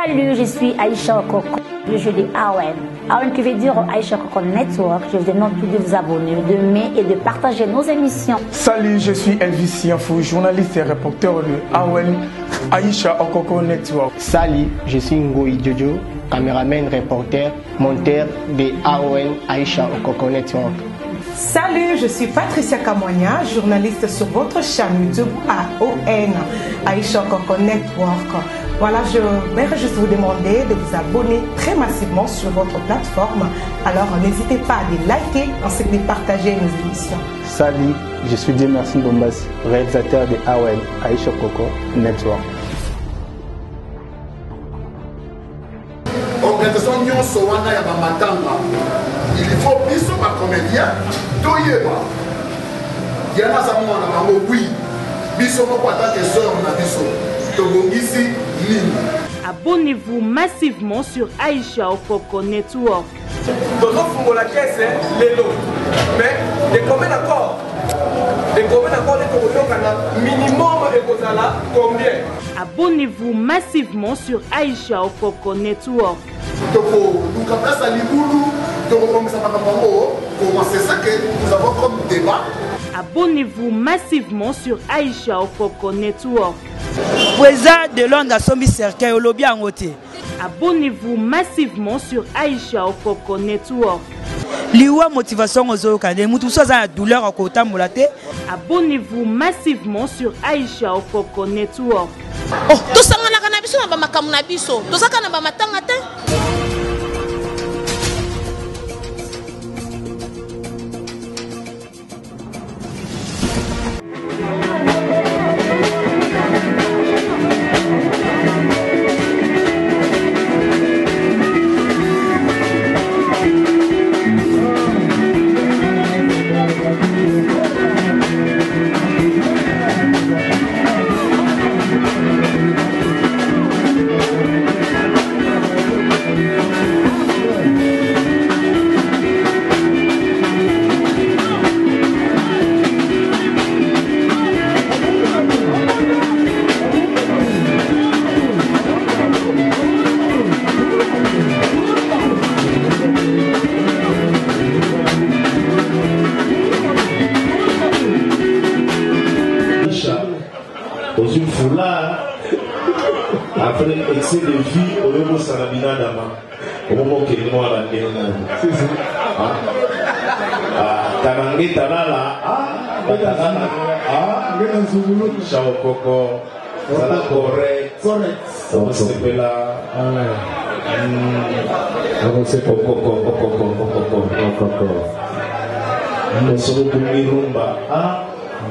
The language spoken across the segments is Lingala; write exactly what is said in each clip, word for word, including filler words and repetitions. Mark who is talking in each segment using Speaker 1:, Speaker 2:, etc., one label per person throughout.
Speaker 1: Salut, je suis Aïcha Okoko, je joue de A O N. A O N qui veut dire Aïcha Okoko Network. Je vous demande de vous abonner, de m'aimer et de partager nos émissions.
Speaker 2: Salut, je suis Elvis Sianfou, journaliste et reporter de A O N Aïcha Okoko Network.
Speaker 3: Salut, je suis Ngoï Jojo, caméraman, reporter, monteur de A O N Aïcha Okoko Network.
Speaker 4: Salut, je suis Patricia Kamwanya, journaliste sur votre chaîne YouTube A O N Aïcha Okoko Network. Voilà, je voudrais juste vous demander de vous abonner très massivement sur votre plateforme. Alors n'hésitez pas à les liker ainsi que de partager nos émissions.
Speaker 5: Salut, je suis Dimerson Bombas, réalisateur de A O N Aïcha Okoko Network.
Speaker 6: Organisation nyonso wana ya bamatanga il faut biso ba comédien toyeba yana za mwana bango oui biso moko atake sœur na biso tobongisi nini.
Speaker 7: Abonnez-vous massivement sur Aïcha Okoko Network.
Speaker 8: Dozo fungo la caisse lelo mais de combien d'accord de combien d'accord de koyoka minimum ekozala combien.
Speaker 7: Abonnez-vous massivement sur Aïcha Okoko Network.
Speaker 6: Toko luka place libulu toko komisa makambo comment c'est ça que nous avons comme débat.
Speaker 7: Abonnez-vous massivement sur Aïcha Okoko Network.
Speaker 9: de Londres à Sombi Cercueil au lobby en côté.
Speaker 7: Abonnez-vous massivement sur Aïcha Okoko Network.
Speaker 9: Liwa motivation aux autres, des moutons sans la douleur à côté de
Speaker 7: Abonnez-vous massivement sur Aïcha Okoko Network.
Speaker 10: Oh, tout ça on a cannabis on a ma canabiso. Tout ça on a ma tangate.
Speaker 11: Dans une foulard, après excès de vie, au niveau Sarabina Dama, au moment qu'il est noir à la Tanangé Tanala, ah, Tanala, ah, Chao Coco, Sala correct, on s'appelle là, on s'appelle Coco, Coco, Coco, Coco, Coco, on se retrouve rumba, ah,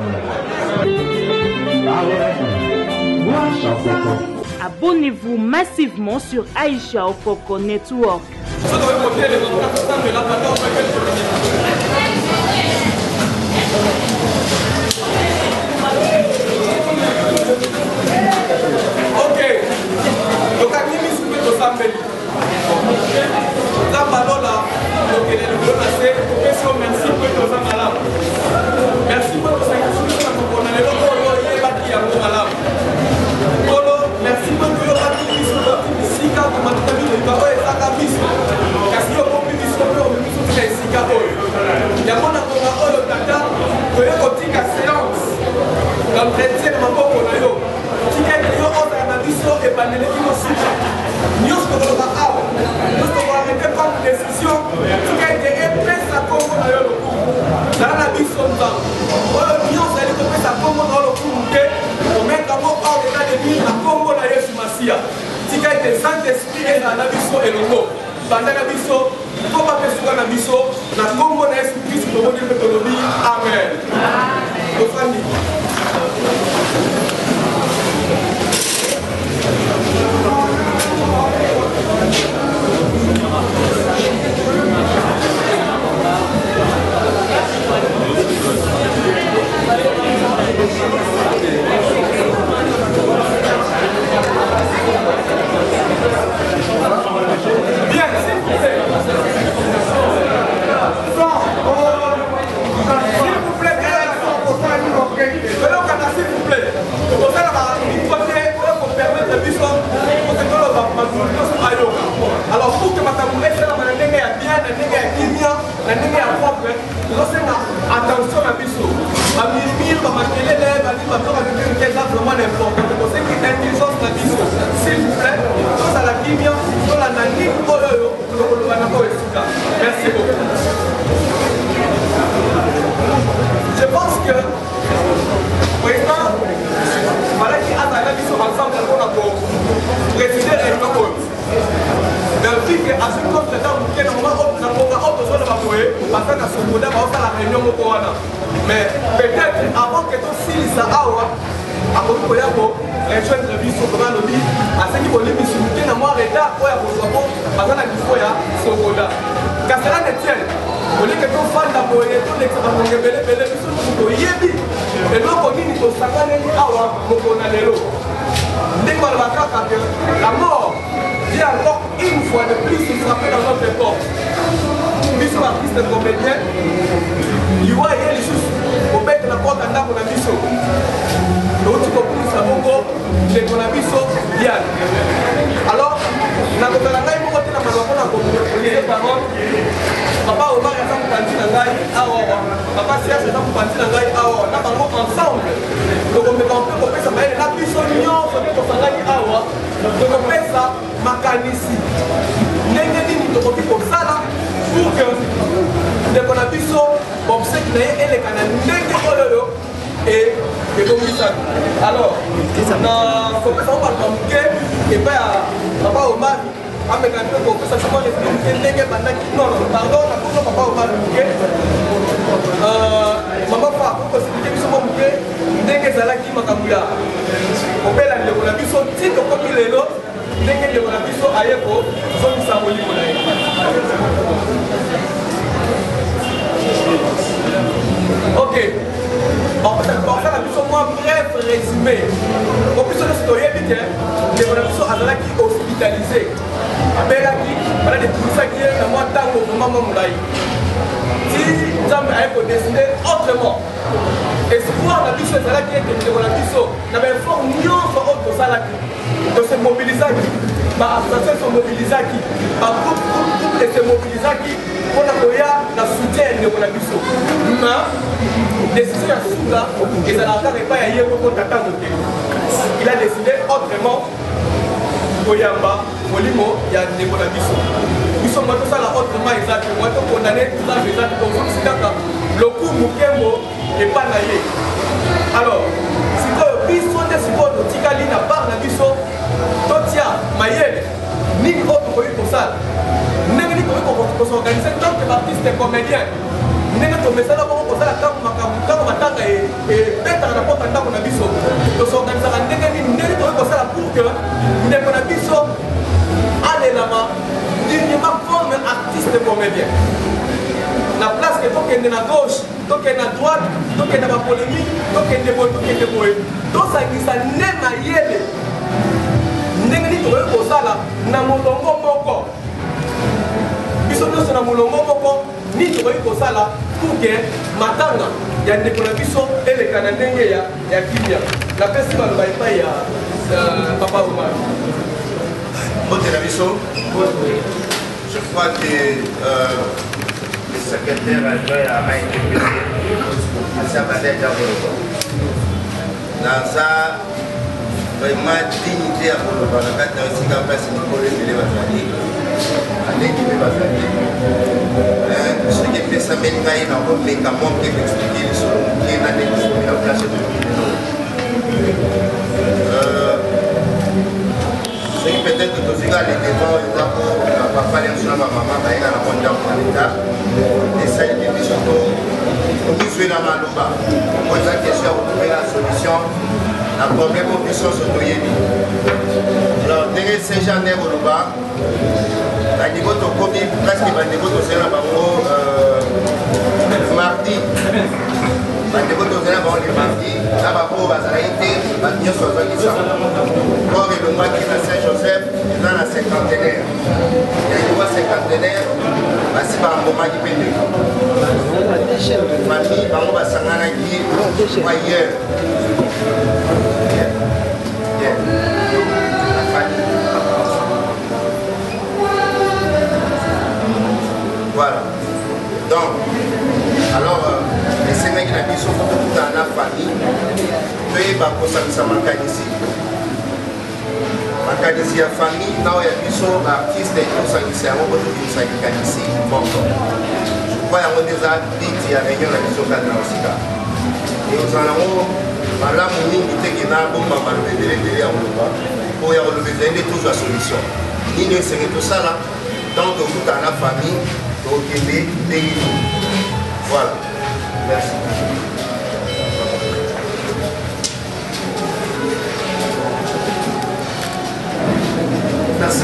Speaker 7: Abonnez-vous massivement sur Aïcha Okoko Network.
Speaker 8: Ok, donc à qui nous sommes tous ensemble. La parole là, donc elle est le passé. Merci pour tous ensemble. Merci pour tous ensemble. On a le logo et bâti à mon malade. Merci beaucoup pour la mise en place. Si quand on m'a dit que le travail est à la mise, parce que on peut mise en place, on peut faire si quand on. Il y a mon accord à le tata, que le côté à séance. L'entretien de ma boîte on a eu. Si quelqu'un a un analyse et pas de l'équipe nous ce que l'on a à nous ce qu'on va arrêter par une décision. Si quelqu'un est prêt à comme on a eu le coup. Dans la mise en place. Nous on s'est dit que ça comme on a le coup. On met d'abord hors d'état de nuire à Congo la Yesu Massia. Si quelqu'un est Saint-Esprit et dans la biso et le mot. Dans la biso, faut pas faire sur la biso. La Congo la Yesu Christ pour venir mettre le vie. Amen. Bien, s'il vous plaît. S'il vous plaît, mboka. Alors pour que makambo esala na ndenge ya bien na ndenge ya kimia na ndenge ya propre tozosenga attention na biso bamilimili bamakelele bali batoka bibirike eza vraiment important tosengi intelligence na biso s'il vous plaît tozala kimia tolanda nini oyo oyo lokoloba na oyo esika. Merci beaucoup. Je pense que président malaki azala biso ensemble mpona koprésider réunion oyo mais vu que azwi contre temps moke na moma na mboka oyo tozona baboye baza na sokoda baosala réunion moko wana mais peut-être avant que tosilisa awa akoki koya korejoindre biso koma alobi asengi kolimisi moke na mwa retard oyo akozwa po baza na niveau ya sokoda kasi cela ne tienne oleke tofanda boye tolekisa bamonge ebelebele biso moku toyebi eloko nini tosanganeli awa moko na lelo ndenge baloba kaka ke la mort vient encore une fois de plus se frapper dans notre porte biso baartiste comédien liwa ye lisusu kobetela porte ya ndako na biso touti kopulisa bongo ndeko na biso diane. Alors nakotala ngai moko te na maloba mpona kopolise parole papa omar aza mopanzi na ngai awawa papa sias aza mopanzi na ngai awa na bango ensemble tokomeka mpe kopesa mayele na biso nyonso nde tosangani awa tokopesa makanisi ndenge nini tokoki kosala pour que ndeko na biso obseki na ye eleka na ndenge oyoyo ebongisaka. Alors na kopesa ngo bato bamoke epai ya papa omar ameka mpe kopesa somo explique ndenge bandaki non pardon nakoso papa omar moke mama fa kokoexplike biso mo moke ndenge ezalaki makambo ya kobela ndeko na biso ti tokomi lelo ndenge ndeko na biso aye kozongisa molimo na ye. Ok, bakosala biso mwa bref résumé po biso nyonso toyebi te ndeko na biso azalaki hospitalisé abelaki bana depulisaki ye na mwa ntango vraimen mwa molai ti nzambe aye kodeside autrement. Espoir na biso ezalaki ete ndeko na biso na baeffort nyonso oyo tosalaki tose mobilizaki baassociation esomobilizaki bagroupe groupe esemobilizaki mpona koya na soutien ndeko na biso ma décision ya suka ezalaka kaka epai ya ye moko tata moke. Il a décidé autrement koyamba molimo ya ndeko na biso biso mwa tosala autrement eza te mwa tokondane nzambe eza te tozongisi kaka lokumu nkembo epa na ye. Alors sikoyo biso nde sikoyo totikali na part na biso totia mayele nini oyo tokoki kosala ndenge nini tokoki kosorganize tanke baartiste comédien ndenge tomesala bongo kosala ntango makambo ntango matanga ebetaka na pota ndako na biso tosorganisaka ndenge nini ndenge tokoki kosala pour que ndeko na biso alelama dignement comme artiste comédien na place que tokende na gauche tokende na droite tokende na bapolémique tokende boye tokende boye tosangisa nde mayele ndenge nini tokoki kosala na molongo moko biso nyonso na molongo moko nini tokoki kosala pour que matanga ya ndeko na biso eleka na ndenge ya ya kimia. Napesi baloba epai ya papa Omar.
Speaker 12: Mbote na biso, je crois que euh, le secrétaire adjoint a interpellé à sa manière d'abord. Dans sa vraiment dignité à Koloba, la carte aussi qu'en place il faut les élèves à Zali, à l'équipe à Zali. Ce qui fait ça, mais il y a un médicament qui explique sur qui est la place de ce qui peut-être que tous les gars, les démons, ils ont pas parlé sur ma maman, ils ont répondu à l'État. Et ça, il est surtout, nous jouons dans ma louba. On pose la question, vous trouvez la solution. La problème au puissance autoyémi. Alors, derrière Saint-Jean-Né au louba, la niveau de commis, presque le niveau de Saint-Jean, mardi. bandeko tozala bango le mardi na bapo bazalaki te bato nyonso bazwaki sango or elongwaki na saint joseph eza na cinquantenaire yangiwa cinquantenaire basi bambomaki mpe ndeko famille bango basanganaki ailleurs Voilà. Donc, alors, les Sénégalais qui sont beaucoup dans la famille, veuillez pas pour ça que ça manque ici. Manque ici la famille, là où il y a plus d'artistes et tout ça ici, on peut tout ça ici. Bon, je crois qu'il y a déjà dit qu'il y a réunion la mission cadre aussi là. Et nous allons, là, mon ligne qui est là, bon, maman, le bébé, le bébé, on le voit. Pour y relever, vous avez toujours la solution. Ligne, c'est tout ça là. Dans tout dans la famille, au Québec, des voilà. Merci.
Speaker 6: Merci.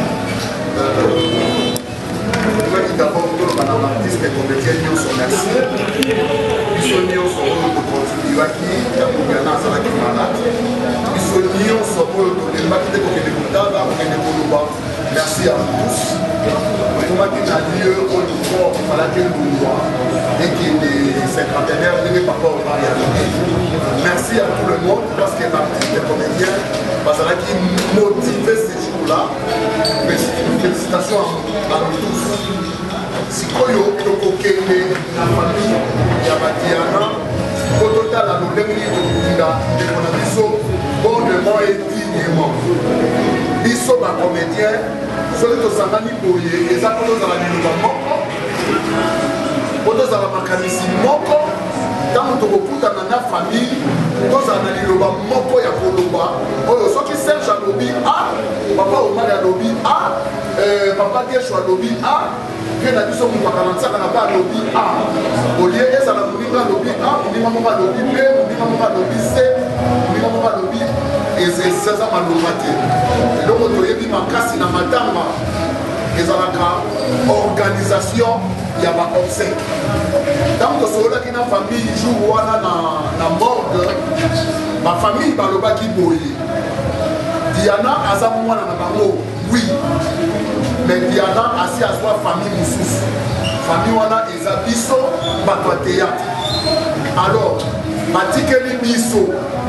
Speaker 6: Je vais d'abord pour madame l'artiste et comédienne nous sommes merci. Nous sommes nous sommes de continuer qui d'abord il y en a ça qui malade. Nous sommes nous sommes de le maquiller pour que les contacts là pour que les contacts. Merci à tous. Comment qu'il a lieu au niveau il fallait que nous voit et que les cinquantenaires ne pas pas au mariage. Merci à tout le monde parce que l'artiste et comédien parce qu'il a motivé ces jours-là. Félicitations à nous tous. Si Koyo, Tokokene, la famille, Yabatiana, au total, à nos derniers de Konabiso, bonnement et dignement. Biso, ma comédien, celui de Sangani Boye, et ça, pour nous, à la Niluba Moko, pour nous, à la Makanisi Moko, dans notre beaucoup dans la famille, nous avons dit que Moko ya Koloba, ceux qui servent à lobby A, papa Omar à lobby A, papa Dièche à lobby A, que la mission pour quarante-cinq n'a pas lobby A. Au lieu de ça, nous avons lobby A, nous avons pas lobby B, nous avons lobby C, nous avons pas lobby et c'est ça ma lobby. Et donc on doit y avoir casse na matama. Et ça la organisation, il y a pas obsèque. Tant que ceux qui ont famille jouent na morgue, ma famille va le bas qui boye. Diana a sa maman na bango, oui. Mais Diana a si à soi famille moussous. Famille wana ezabiso batwa théâtre. Alors, matikeli biso.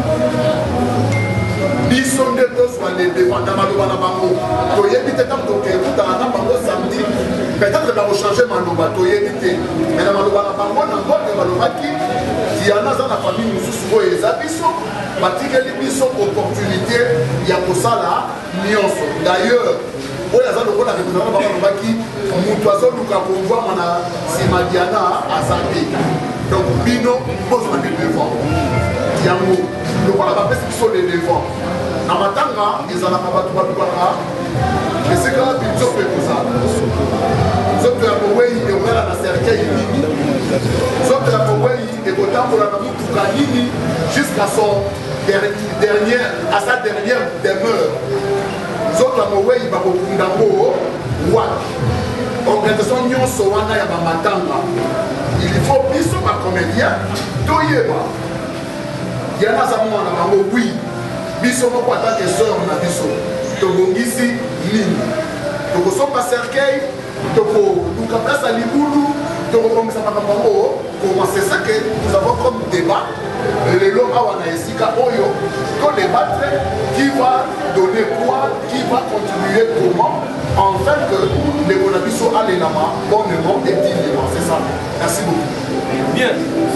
Speaker 6: Biso nde tozwa les devant na maloba na bango. Toyebi te tam toke kuta na bango samedi. Peut-être va changer maloba toyebi te. Mais na maloba na bango na ngode maloba ki Diana za na famille moussous ko ezabiso. Matikeli biso opportunité ya kosala nyonso. D'ailleurs, oyo aza lokola représenta bango alobaki moto azoluka kovwa mana nsima Diana aza te. Donc bino bozwa de devant yango lokola bapesi biso de devant na matanga ezalaka bato balukaka esika nzoto ekozala nzoto ya mowei eongala na cercueil nini nzoto ya mowei ekotambola na motuka nini jusqu'à son dernière à sa dernière demeure. Nzoto ya mowei bakokunda ngo wapi organisation nyonso wana ya bamatanga il faut biso bacomédien toyeba Diana aza mwana bango oui biso moko atake sœur na biso tobongisi nini tokosomba cercueil tokoluka place ya libulu tokobongisa makambo yango comment c'est ça que nous avons comme débat lelo awa na esika oyo to débattre qui va donner quoi, qui va contribuer comment, afin que les Bonabiso allénama bonnement et dignement. C'est ça. Merci beaucoup.
Speaker 8: Bien.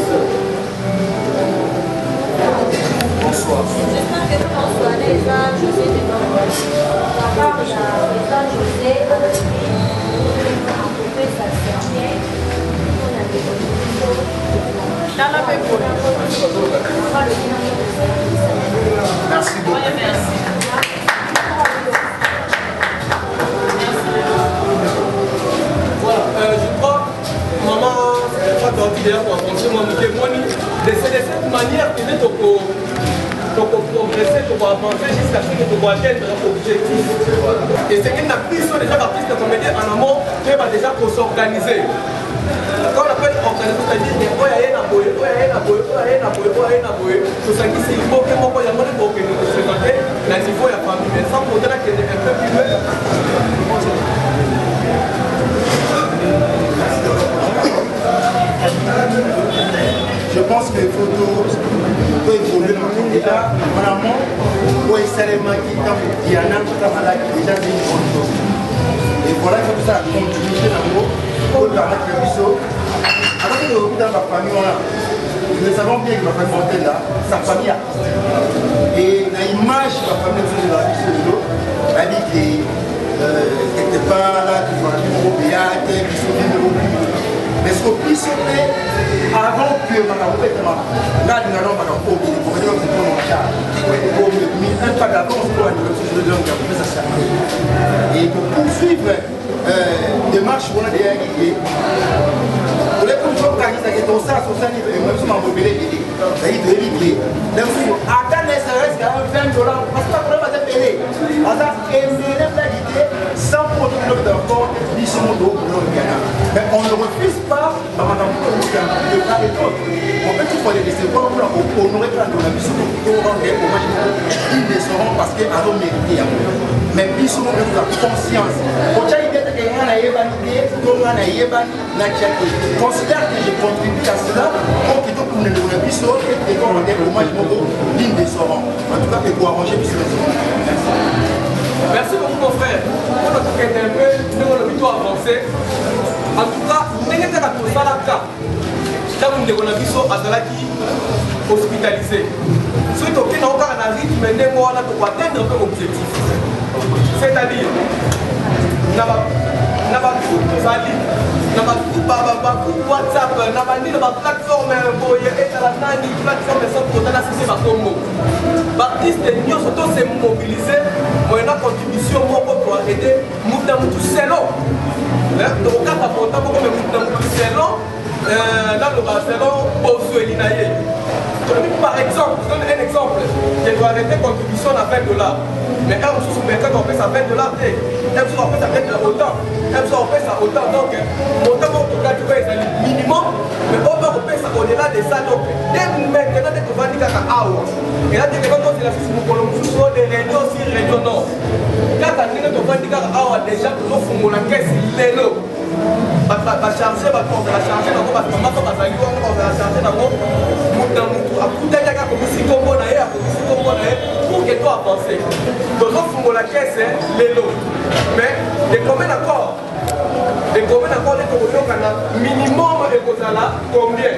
Speaker 6: Bonsoir.
Speaker 13: J'espère que François déjà, je sais de la part de la présidente José, avec qui ça se tient. On a des
Speaker 10: Dans la paix pour
Speaker 6: merci beaucoup.
Speaker 10: Oui, merci.
Speaker 8: Voilà, euh, je crois, maman, je crois que tu as dit d'ailleurs pour penser, moi, je c'est de cette manière que tu peux progresser, tu peux avancer jusqu'à ce que tu peux atteindre un objectif. Et c'est qu'il n'a plus déjà l'artiste de comédien en amont, tu vas déjà pour s'organiser. Quand on appelle organisation, c'est-à-dire qu'il y a un boy, il y a un boy, il y a un boy, il y a un boy, tout ça qui c'est il faut que moi, il y a un boy qui nous présente, la niveau, il y a famille, mais sans pour dire qu'il y a un peu plus loin.
Speaker 14: Je pense que les photos peuvent évoluer dans le monde. Vraiment, pour essayer de maquiller, il y en a qui sont déjà une bonne chose. Et voilà que ça a continué dans le monde. permettre le biseau. Alors que dans ma famille, nous savons bien que ma famille montait là, sa famille a. Et l'image de ma famille de la biseau, elle dit que quelque part là, tu vas dire au théâtre, biseau de l'eau. Mais ce qu'on puisse faire, avant que ma famille soit là, là, nous allons faire un peu de pour que nous puissions en charge. Pour un pas d'avance pour aller sur le long de ça sert. Et pour poursuivre euh, démarche pour la D R I, pour les contrôles qui sont ça, sur ça, même si on mobilé, c'est-à-dire de éviter. Attends, ne serait-ce qu'à vingt dollars, parce que le problème va être payé. Parce que sans produire d'enfants, ils sont au dos pour le Ghana. Mais on ne refuse pas, par exemple, de part et d'autre. En fait, il faut les laisser voir pour honorer quand on a vu ce qu'on peut rendre hommage. Ils les seront parce qu'ils ont mérité. Mais ils sont de la conscience. Considère que je contribue à cela pour que nous ne le puissions et qu'on rende hommage digne des sorants. En tout cas, pour arranger plus les sorants.
Speaker 8: Merci beaucoup mon frère. Pour notre quête un peu, nous avons plutôt avancé. En tout cas, nous avons été à tout ça là. Quand nous avons été hospitalisé. Si nous avons encore un rythme, nous avons atteindre un peu l'objectif. C'est-à-dire, nous avons tout Zali, nous avons tout WhatsApp, nous avons dit la plateforme, et la plateforme sans produire la société par Congo. Baptiste, nous sommes tous mobilisés. Moi, une contribution pour aider Moutamutu Selon. Donc, quand on a porté Moutamutu Selon, dans le Barcelone, Bozo et Linaye. Par exemple, je donne un exemple. Je dois arrêter contribution à vingt dollars. Mais quand on se souvient, quand on fait ça vingt dollars, elle on fait ça vingt autant. Elle on fait ça autant. Donc, autant pour tout cas, tu vois, c'est le minimum. Mais on va faire ça au-delà de ça. Donc, dès maintenant, dès qu'on va dire qu'à Awa. Et là, dès que quand on dit la chose, nous avons des réunions aussi régionaux. Quand on va dire qu'à Awa, déjà, nous avons la caisse, l'élo. On va charger, on va charger, on va charger, on va charger, pour que toi avances. Donc, on faut la caisse, les lots. Mais, les combien d'accord? Les combien d'accord, les combien minimum et combien?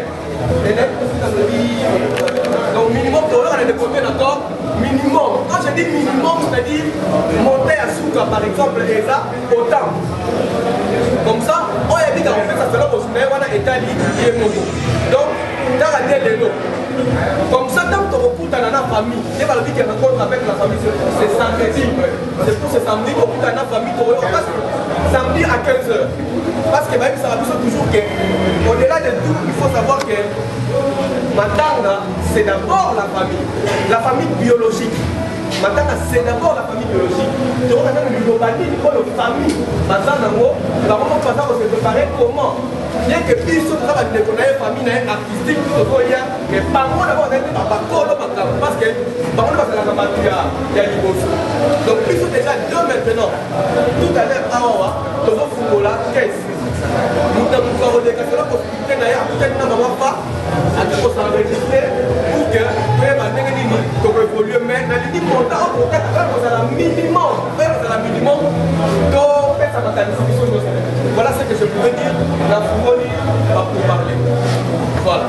Speaker 8: Donc, minimum, tu auras des combien d'accord? Minimum. Quand je dis minimum, c'est-à-dire monter à Souka, par exemple, et ça, autant. Comme ça, on a dit qu'on fait ça selon le souvenir, on a établi et moto. Donc, dans la tête de l'eau. Comme ça, tant que tu recoutes dans la famille, il va le dire qu'il y a un rencontre avec la famille, c'est samedi. C'est pour ce samedi qu'on recoute dans la famille. Samedi à quinze heures. Parce que même ça va toujours que, au-delà de tout, il faut savoir que Matanga, c'est d'abord la famille. La famille biologique. Maintenant, c'est d'abord la famille biologique. Donc, on a une globalité de famille. Maintenant, on va se préparer comment? Bien que plus de la famille artistique, mais par contre, on a été parce que par contre, il y a du beau. Donc, plus déjà deux maintenant. Tout à l'heure, à Awa, nous avons la caisse. Nous avons des questions, la possibilité d'ailleurs, peut-être n'avoir pas à s'enregistrer pour que vous évoluer, mais la limite montant, on peut faire un minimum, faire un minimum, donc faire sa distribution. Voilà ce que je pouvais dire, la fournie va pour parler. Voilà.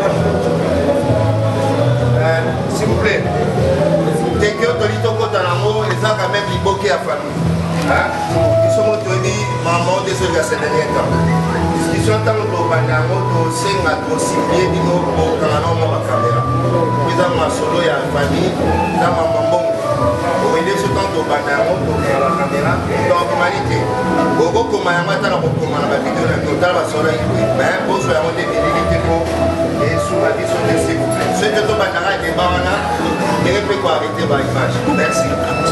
Speaker 12: Euh, S'il vous plaît, quelqu'un de l'Itoko Tanamo, les a quand même libéré à famille. Ils sont tenus, maman, désolé à ces derniers temps. Discussion tant que le Banamo, le Senga, le Sibier, le Canano, la caméra. Nous avons ma solo et la famille, nous avons ma maman. Vous voyez ce temps que le Banamo, la caméra, dans l'humanité. Gogo, comme un matin, on recommande la vidéo, on a la solo, mais bon, je vais avoir des vidéos et sous la vision de s'il vous plaît. Ceux qui sont Banara et des Barana, ne répétez pas arrêter ma image. Merci.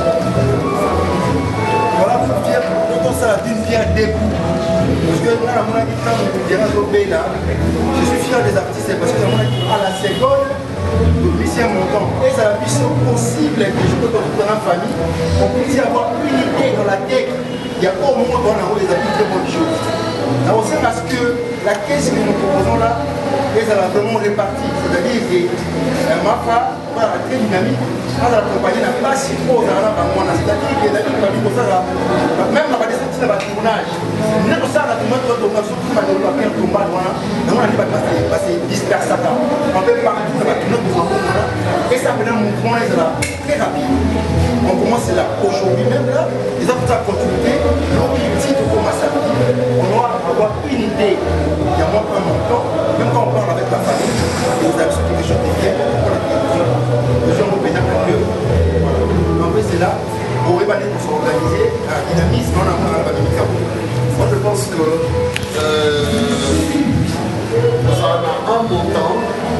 Speaker 14: Voilà pour dire que ça a d'une pierre deux coups. Parce que là, on a dit quand on dirait là, je suis fier des artistes parce que à la seconde, le lycée montant. Et c'est la mission possible que je peux retrouver dans la famille. On puisse avoir une idée dans la tête. Il y a au moins dans la roue des habits très bonnes choses. Alors c'est parce que la caisse que nous proposons là, elle est vraiment répartie. C'est-à-dire que ma femme, voilà, très dynamique, elle a accompagné la place pour la c'est-à-dire que la famille, même la aussi dans le tournage. Nous avons ça, nous avons tournage, surtout dans le papier combat, nous avons passé dispersé. On peut partout dans le tournage, et ça fait un mouvement très rapide. On commence là, aujourd'hui même là, les gens vont continuer, l'objectif de commencer à dire, on doit avoir une idée, il y a moins un montant, même quand on parle avec la famille, et vous avez quelque chose de bien, les gens vont venir à Dieu. En fait, c'est là, pour s'organiser, un dynamisme, on a un dynamisme.
Speaker 6: Moi, je pense que euh, ça a un montant,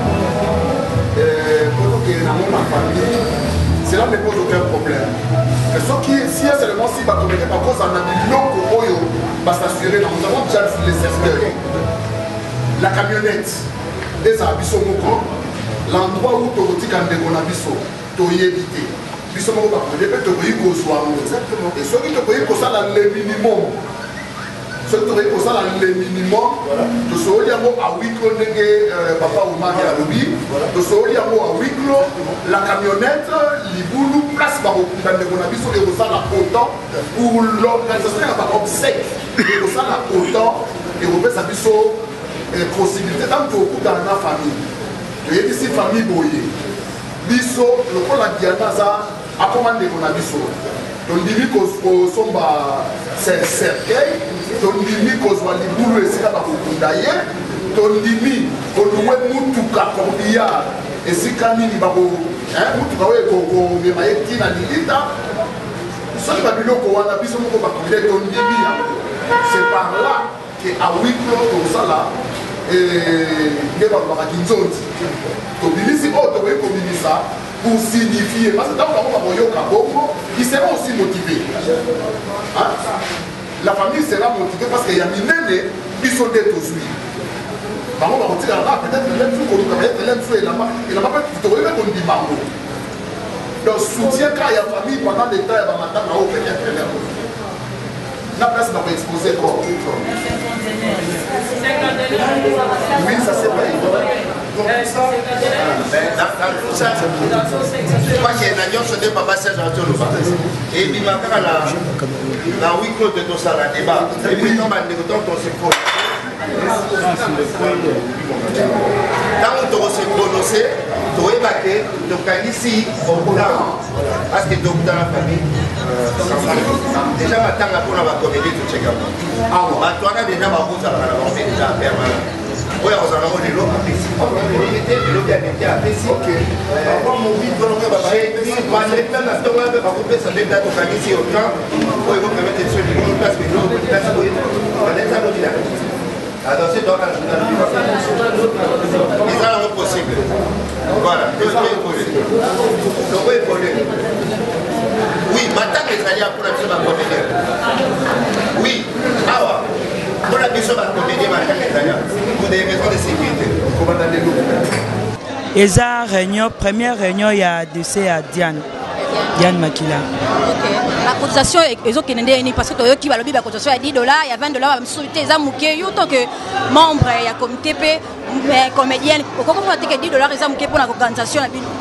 Speaker 6: euh, pour que dans ma famille, cela ne pose aucun problème. Mais ce qui est, si seulement si bah, comme par cause en a mis l'eau va s'assurer, nous avons déjà les cercueils, la camionnette, des abyssos moko, l'endroit où tu as des abyssos, tu as évité. Puis ce moment où tu as des exactement. Et ceux qui te payent pour ça, le minimum. Ceux qui te payent pour ça, le minimum. Tu sais, il y a à huit clos, papa ou maman à l'objet. Tu sais, il y a à huit clos, la camionnette, les boulots, place par au dans des abyssos, et au ça, la autant, ou l'organisation est par obsèque, et au ça, la autant, et au fait, ça possibilité tant que au dans la famille. Tu es ici famille boyée. Biso, le coup la Diana ça a commandé mon abisso. Tu dis que son bas c'est cercueil, tu dis que soit les boulots et c'est là pour d'ailleurs. Tu dis que nous avons tout cas comme dia et si camini babo, hein, tout cas ouais qu'on me maille tina dilita. Ce qui va dire que on a biso mon bas comme des ton dis c'est par là que à huit clos comme ça là. Et il va avoir une zone. Donc, il dit ça pour signifier. Parce que dans le monde, ils seront aussi motivés. Hein? La famille sera motivée parce qu'il y a des nénés qui sont des tous. Par contre, on va dire peut-être que l'un qu'on travaille, l'un fait là-bas, il n'a pas fait tout le monde dit bango. Donc, soutien quand il y a famille pendant des temps, il va maintenant là-haut peut-être. La place va exposer quoi? Oui, ça c'est vrai. Donc, ça, dans tout ça, moi j'ai une alliance de Papa Serge Antonio. Et il m'a fait la huit clos de tout ça, la débat. Et puis, on va négocier ton secours. Quand on te s'est prononcé, tu es baqué, donc ici, au boulot, parce que donc dans la famille, déjà maintenant, on a comédie tout ce qu'il y a. Ah, tu as déjà ma route à la route déjà permanente. Oui, on a les lots à Pessi. On a les lots à Pessi. Ok. On mon vide, on va passer. On va aller faire la tombe, on va couper ça dès que tu as ici au camp. On va permettre de se dire que place que nous, place que nous, on va être à l'autre là. Alors, c'est dans la journée. Ils ont la possible. Voilà. Donc, on va évoluer. Oui, maintenant, les alliés pour la mission de la comédie. Oui, ah pour la mission de la comédie, maintenant, les alliés, pour des raisons de sécurité. Comment allez-vous?
Speaker 9: Et ça, réunion, première réunion, il y a décès à Diane. Diane Makila.
Speaker 15: Ok. La cotisation est parce que tu vas le la cotisation à dix dollars, il y a vingt dollars, même sur tes amours, tant que membre, il y a comité, mais comédienne, comment tu as dix dollars, les amours pour l'organisation?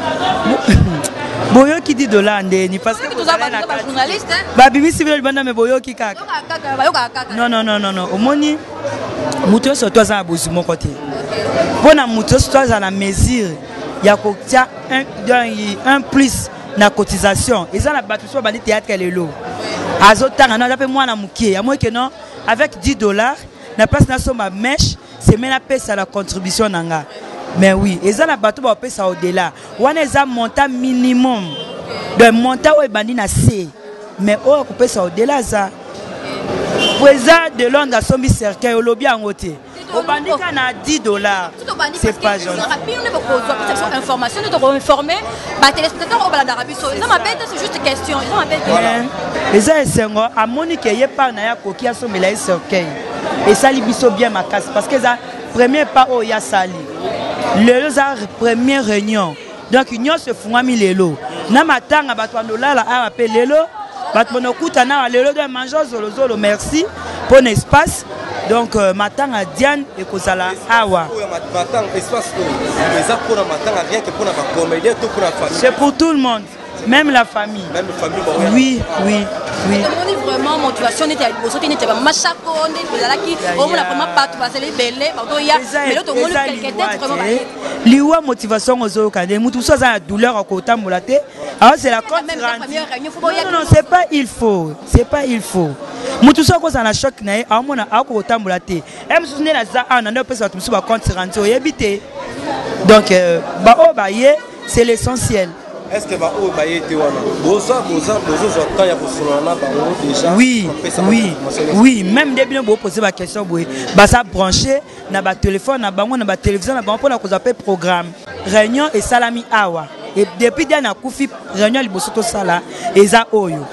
Speaker 9: Boyo qui dit dollars, ni parce que
Speaker 15: tu as pas journaliste.
Speaker 9: Bah, bibi civil, le bandam, mais boyo qui cac. Non, non, non, non, non. Au moni, mouton sur toi, ça a besoin de mon côté. Bon, à mouton sur toi, ça a la mesure. Il y a un plus. La cotisation, ils ont la battu sur le théâtre qu'elle est là. Azotan, on a appelé moi la mouké. À moi que non, avec dix dollars, la place nationale ma mèche, c'est même la paix à la contribution nanga. Mais oui, ils ont la battu pour payer ça au-delà. On a un montant minimum. Le montant où est bandit na C. Mais on couper ça au-delà ça. Président de Londres a sommi cercueil au lobby en côté. Au bandit qu'on a dix dollars. C'est pas gentil.
Speaker 15: Nous information, nous devons informer. Les téléspectateurs au d'Arabie Saoudite. C'est juste une question.
Speaker 9: Les gens sont à Monique et pas na qui a sommi la cercueil. Et ça lui biso bien ma casse parce que ça premier pas au ya sali. Le première réunion. Donc union se font à mille lots. Na matanga batwando là la a appelé lelo. Batmonokuta na lelo de manger zolo zolo merci pour l'espace. Donc, euh, matin à Diane et Kozala Awa.
Speaker 16: C'est pour tout le monde.
Speaker 9: Même la famille.
Speaker 16: Même la famille.
Speaker 9: Oui, oui, oui.
Speaker 15: On vraiment motivation n'était pas bonne, n'était pas machako, n'était pas qui, on n'a vraiment pas tout passé les belles, mais l'autre monde quelqu'un d'autre vraiment.
Speaker 9: Liwa motivation aux autres, quand tout ça a douleur à côté de la tête. Alors c'est la compte. Non, non, c'est pas il faut, c'est pas il faut. Mutu so ko sana choc na amona ako tambola te em so ne na za an na pesa tu so ba compte rente o yebite donc ba o ba ye c'est l'essentiel.
Speaker 16: Est-ce que ba o ba ye te wana boza boza boza zo ka ya bosolana ba o déjà
Speaker 9: oui oui oui même dès bien bo poser ba question boy ba ça brancher na ba téléphone na bango na ba télévision na bango pour na ko zapper programme réunion et salami awa et depuis dia na kufi réunion liboso to sala eza oyo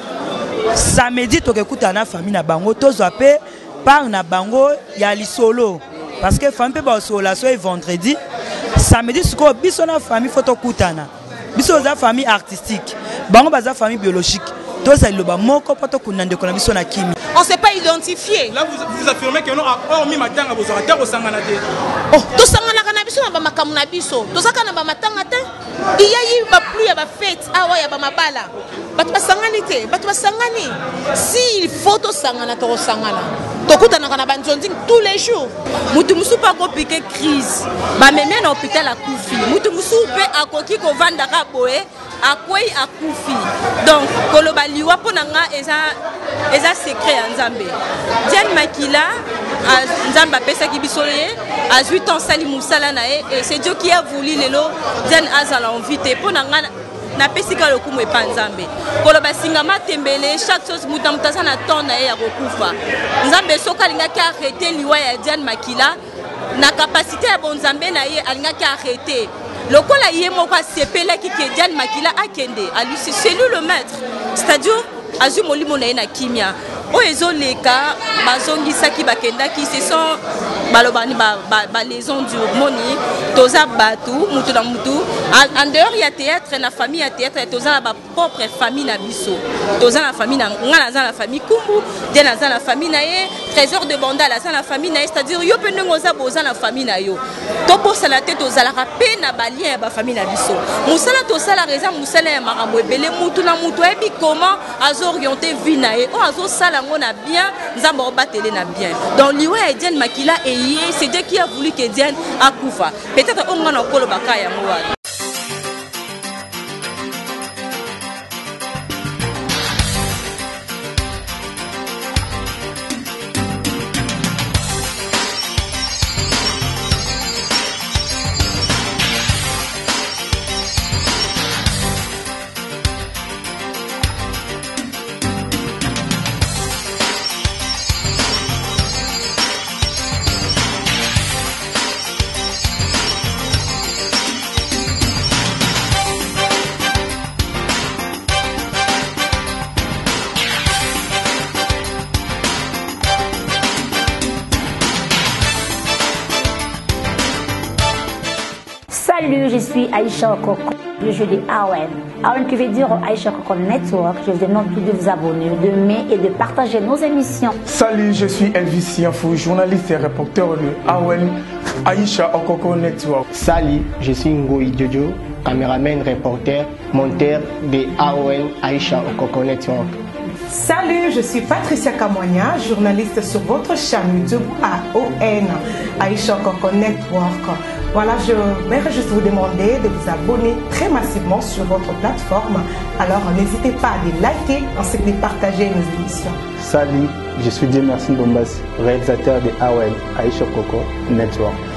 Speaker 9: samedi to kekuta na famille na bango to zappé par na bango ya lisolo parce que famille pe ba solo so vendredi samedi siko biso na famille photo kutana biso za famille artistique bango baza famille biologique to ça loba moko poto kunande kona biso na kimi
Speaker 10: on s'est pas identifié
Speaker 8: là vous vous affirmez que non hormis matanga vous aurez terre au sangana te
Speaker 10: oh to sangana kana biso na ba makamu na biso to saka na ba matanga te il y a eu ba pluie ya ba fête awa ya ba mabala batu basangani te batu basangani si il faut to sangana to sangana to kutana kana banzonzi tous les jours
Speaker 15: mutu musu pa ko piquer crise ba meme na hôpital a kufi mutu musu pe akoki ko vanda ka boye akwei akufi donc koloba liwa pona nga eza eza secret ya Nzambe Diane Makila Nzambe apesa ki bisole à huit ans sali musala na e et c'est Dieu qui a voulu lelo Diane azala invité pona nga na pesika lokumu epa Nzambe koloba singama tembele chaque chose mutamutasa na temps na e ya kokufa Nzambe soka linga ki arrêter liwa ya Diane Makila na capacité ya bon Nzambe na ye alinga ki arrêter lokola ye moko asepelaki ke Diane Makila akende à lui c'est lui le maître c'est-à-dire azui molimo na ye na kimia o ezoleka bazongisaki bakendaki ce sont balobani ba ba liaison du moni toza batu mutu na mutu en dehors ya théâtre na famille ya théâtre toza na ba propre famille na biso toza na famille na ngana za na famille kumbu Diane za na famille na ye trésor de bandala za na famille na ye c'est-à-dire yo pe ndongo za boza na famille na yo to posa la tête toza la rapé na ba lien ya ba famille na biso musala to sala raison musala ya makambo ebele mutu na mutu ebi comment azo orienter vie na ye o azo sala ngona bien Nzambe obatele na bien donc liwa ya Diane Makila et c'est Dieu qui a voulu que Diane akufa peut-être on ngana kolo bakaya mwa.
Speaker 1: Salut, je suis Aïcha Okoko, je joue de A O N. A O N qui veut dire Aïcha Okoko Network. Je vous demande de vous abonner, d'aimer et de partager nos émissions.
Speaker 2: Salut, je suis Elvis Sianfou, journaliste et reporter de A O N Aïcha Okoko Network.
Speaker 3: Salut, je suis Ngoï Jojo, caméraman, reporter, monteur de A O N Aïcha Okoko Network.
Speaker 4: Salut, je suis Patricia Kamonia, journaliste sur votre chaîne YouTube A O N Aïcha Okoko Network. Voilà, je vais juste vous demander de vous abonner très massivement sur votre plateforme. Alors n'hésitez pas à les liker ainsi que de partager nos émissions.
Speaker 5: Salut, je suis Dieu Merci Bombas, réalisateur de A O N Aïcha Okoko Network.